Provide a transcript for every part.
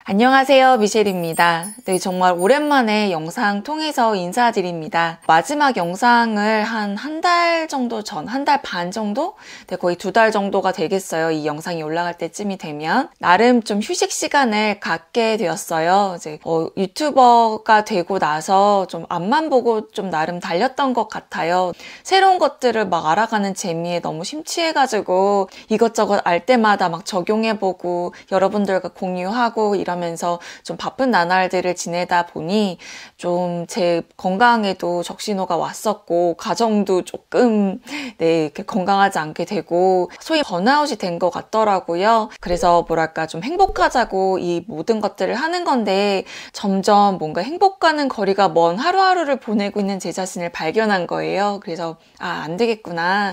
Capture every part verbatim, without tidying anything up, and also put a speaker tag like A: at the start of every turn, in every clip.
A: 안녕하세요, 미셸입니다. 네, 정말 오랜만에 영상 통해서 인사드립니다. 마지막 영상을 한 한 달 정도 전, 한 달 반 정도? 네, 거의 두 달 정도가 되겠어요. 이 영상이 올라갈 때쯤이 되면. 나름 좀 휴식 시간을 갖게 되었어요. 이제 어, 유튜버가 되고 나서 좀 앞만 보고 좀 나름 달렸던 것 같아요. 새로운 것들을 막 알아가는 재미에 너무 심취해가지고 이것저것 알 때마다 막 적용해보고 여러분들과 공유하고 이런 면서 좀 바쁜 나날들을 지내다 보니 좀 제 건강에도 적신호가 왔었고 가정도 조금 네 이렇게 건강하지 않게 되고 소위 번아웃이 된 것 같더라고요. 그래서 뭐랄까 좀 행복하자고 이 모든 것들을 하는 건데 점점 뭔가 행복과는 거리가 먼 하루하루를 보내고 있는 제 자신을 발견한 거예요. 그래서 아, 안 되겠구나.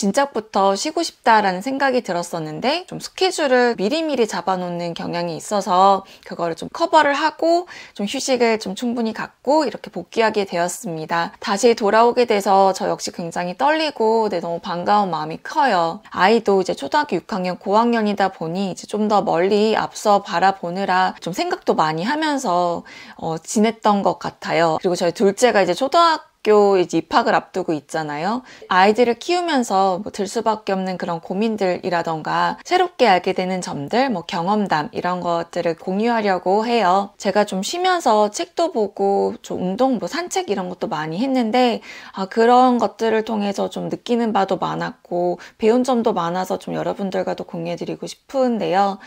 A: 진작부터 쉬고 싶다라는 생각이 들었었는데 좀 스케줄을 미리미리 잡아놓는 경향이 있어서 그거를 좀 커버를 하고 좀 휴식을 좀 충분히 갖고 이렇게 복귀하게 되었습니다. 다시 돌아오게 돼서 저 역시 굉장히 떨리고 네, 너무 반가운 마음이 커요. 아이도 이제 초등학교 육 학년 고학년이다 보니 이제 좀 더 멀리 앞서 바라보느라 좀 생각도 많이 하면서 어, 지냈던 것 같아요. 그리고 저희 둘째가 이제 초등학교 학교 이제 입학을 앞두고 있잖아요. 아이들을 키우면서 뭐 들 수밖에 없는 그런 고민들이라던가 새롭게 알게 되는 점들, 뭐 경험담 이런 것들을 공유하려고 해요. 제가 좀 쉬면서 책도 보고 좀 운동, 뭐 산책 이런 것도 많이 했는데 아, 그런 것들을 통해서 좀 느끼는 바도 많았고 배운 점도 많아서 좀 여러분들과도 공유해드리고 싶은데요.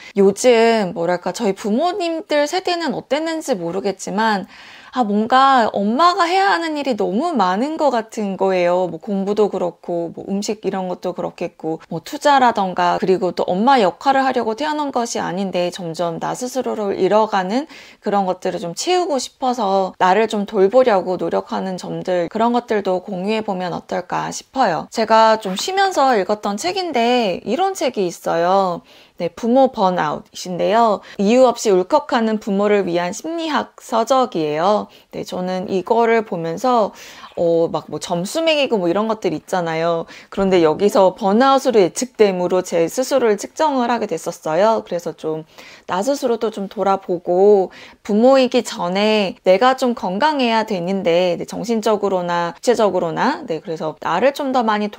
A: 요즘 뭐랄까 저희 부모님들 세대는 어땠는지 모르겠지만 아, 뭔가 엄마가 해야 하는 일이 너무 많은 것 같은 거예요. 뭐 공부도 그렇고, 뭐 음식 이런 것도 그렇겠고, 뭐 투자라던가, 그리고 또 엄마 역할을 하려고 태어난 것이 아닌데 점점 나 스스로를 잃어가는 그런 것들을 좀 채우고 싶어서 나를 좀 돌보려고 노력하는 점들, 그런 것들도 공유해보면 어떨까 싶어요. 제가 좀 쉬면서 읽었던 책인데 이런 책이 있어요. 네, 부모 번아웃이신데요. 이유 없이 울컥하는 부모를 위한 심리학 서적이에요. 네, 저는 이거를 보면서 어, 막 뭐 점수 매기고 뭐 이런 것들 있잖아요. 그런데 여기서 번아웃으로 예측됨으로 제 스스로를 측정을 하게 됐었어요. 그래서 좀 나 스스로도 좀 돌아보고 부모이기 전에 내가 좀 건강해야 되는데 네, 정신적으로나 육체적으로나 네, 그래서 나를 좀 더 많이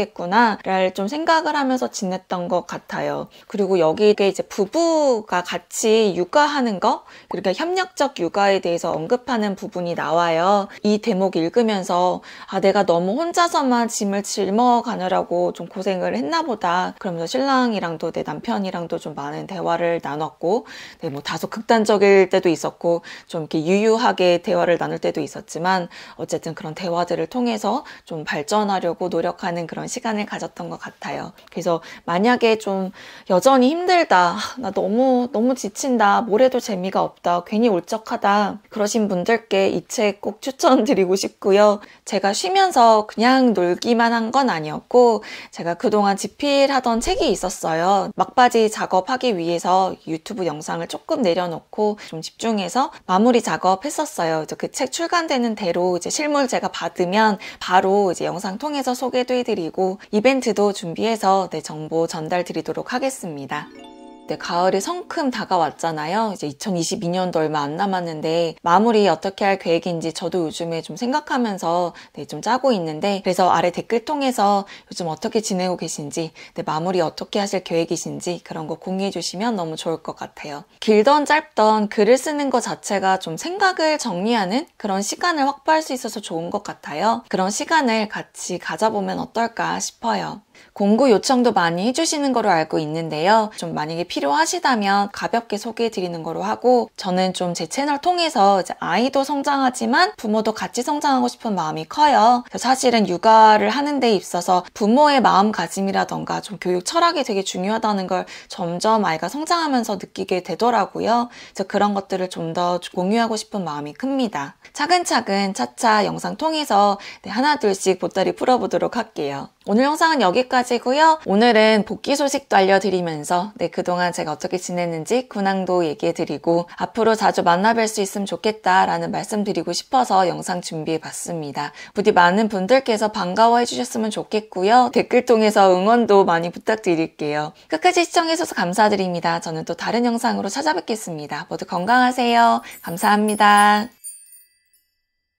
A: 돌봐야겠구나를 좀 생각을 하면서 지냈던 것 같아요. 그리고 여기에 이제 부부가 같이 육아하는 거, 그러니까 협력적 육아에 대해서 언급하는 부분이 나와요. 이 대목 읽으면서 아, 내가 너무 혼자서만 짐을 짊어가느라고 좀 고생을 했나 보다. 그러면서 신랑이랑도 내 남편이랑도 좀 많은 대화를 나눴고 네, 뭐 다소 극단적일 때도 있었고 좀 이렇게 유유하게 대화를 나눌 때도 있었지만 어쨌든 그런 대화들을 통해서 좀 발전하려고 노력하는 그런 시간을 가졌던 것 같아요. 그래서 만약에 좀 여전히 힘들다, 나 너무 너무 지친다, 뭘 해도 재미가 없다, 괜히 울적하다 그러신 분들께 이 책 꼭 추천드리고 싶고요. 제가 쉬면서 그냥 놀기만 한 건 아니었고 제가 그동안 집필하던 책이 있었어요. 막바지 작업하기 위해서 유튜브 영상을 조금 내려놓고 좀 집중해서 마무리 작업했었어요. 그 책 출간되는 대로 이제 실물 제가 받으면 바로 이제 영상 통해서 소개도 해드리고 이벤트도 준비해서 네, 정보 전달 드리도록 하겠습니다. 네, 가을이 성큼 다가왔잖아요. 이제 이천이십이 년도 얼마 안 남았는데 마무리 어떻게 할 계획인지 저도 요즘에 좀 생각하면서 네, 좀 짜고 있는데 그래서 아래 댓글 통해서 요즘 어떻게 지내고 계신지 네, 마무리 어떻게 하실 계획이신지 그런 거 공유해 주시면 너무 좋을 것 같아요. 길던 짧던 글을 쓰는 것 자체가 좀 생각을 정리하는 그런 시간을 확보할 수 있어서 좋은 것 같아요. 그런 시간을 같이 가져보면 어떨까 싶어요. 공구 요청도 많이 해주시는 거로 알고 있는데요. 좀 만약에 필요하시다면 가볍게 소개해 드리는 거로 하고 저는 좀 제 채널 통해서 이제 아이도 성장하지만 부모도 같이 성장하고 싶은 마음이 커요. 사실은 육아를 하는 데 있어서 부모의 마음가짐이라던가 좀 교육 철학이 되게 중요하다는 걸 점점 아이가 성장하면서 느끼게 되더라고요. 그래서 그런 것들을 좀 더 공유하고 싶은 마음이 큽니다. 차근차근 차차 영상 통해서 네, 하나 둘씩 보따리 풀어보도록 할게요. 오늘 영상은 여기까지고요. 오늘은 복귀 소식도 알려드리면서 네, 그동안 제가 어떻게 지냈는지 근황도 얘기해드리고 앞으로 자주 만나뵐 수 있으면 좋겠다라는 말씀드리고 싶어서 영상 준비해봤습니다. 부디 많은 분들께서 반가워해 주셨으면 좋겠고요. 댓글 통해서 응원도 많이 부탁드릴게요. 끝까지 시청해주셔서 감사드립니다. 저는 또 다른 영상으로 찾아뵙겠습니다. 모두 건강하세요. 감사합니다.